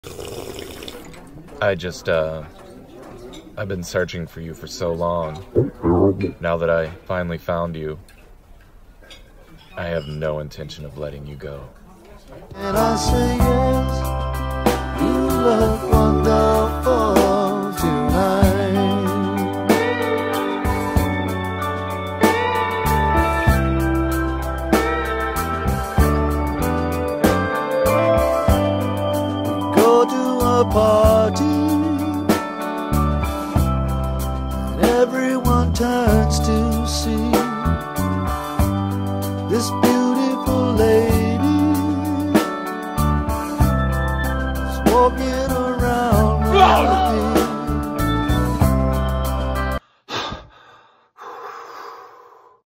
I've been searching for you for so long. Now that I finally found you, I have no intention of letting you go. And I say yes, you look wonderful tonight. We go to a party, and everyone turns to see this beautiful